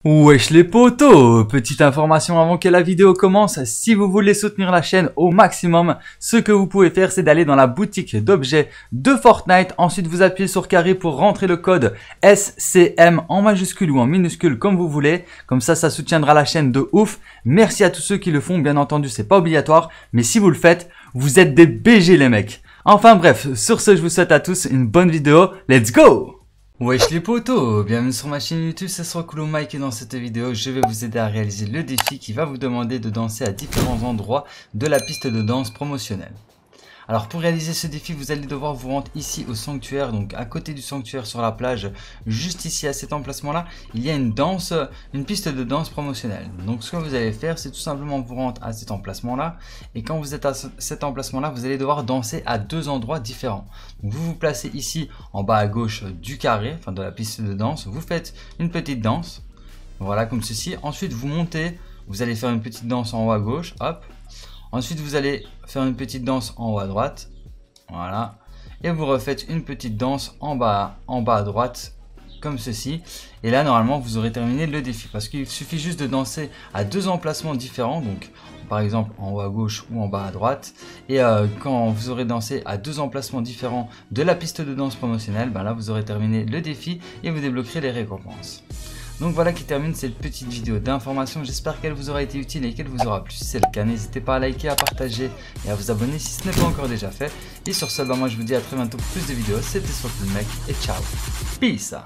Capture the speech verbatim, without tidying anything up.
Wesh les potos, petite information avant que la vidéo commence, si vous voulez soutenir la chaîne au maximum, ce que vous pouvez faire c'est d'aller dans la boutique d'objets de Fortnite, ensuite vous appuyez sur carré pour rentrer le code S C M en majuscule ou en minuscule comme vous voulez, comme ça ça soutiendra la chaîne de ouf. Merci à tous ceux qui le font, bien entendu c'est pas obligatoire, mais si vous le faites, vous êtes des B G les mecs. Enfin bref, sur ce je vous souhaite à tous une bonne vidéo, let's go! Wesh les potos, bienvenue sur ma chaîne YouTube, c'est Swakolo Mike et dans cette vidéo je vais vous aider à réaliser le défi qui va vous demander de danser à différents endroits de la piste de danse promotionnelle. Alors pour réaliser ce défi vous allez devoir vous rendre ici au sanctuaire, donc à côté du sanctuaire sur la plage, juste ici à cet emplacement là, il y a une danse, une piste de danse promotionnelle. Donc ce que vous allez faire c'est tout simplement vous rendre à cet emplacement là, et quand vous êtes à cet emplacement là vous allez devoir danser à deux endroits différents. Donc vous vous placez ici en bas à gauche du carré, enfin de la piste de danse, vous faites une petite danse, voilà comme ceci, ensuite vous montez, vous allez faire une petite danse en haut à gauche, hop. Ensuite, vous allez faire une petite danse en haut à droite, voilà, et vous refaites une petite danse en bas, en bas à droite, comme ceci. Et là, normalement, vous aurez terminé le défi, parce qu'il suffit juste de danser à deux emplacements différents, donc par exemple en haut à gauche ou en bas à droite. Et euh, quand vous aurez dansé à deux emplacements différents de la piste de danse promotionnelle, ben là, vous aurez terminé le défi et vous débloquerez les récompenses. Donc voilà qui termine cette petite vidéo d'information, j'espère qu'elle vous aura été utile et qu'elle vous aura plu. Si c'est le cas, n'hésitez pas à liker, à partager et à vous abonner si ce n'est pas encore déjà fait. Et sur ce, bah moi je vous dis à très bientôt pour plus de vidéos, c'était Swakolo Mike et ciao, peace.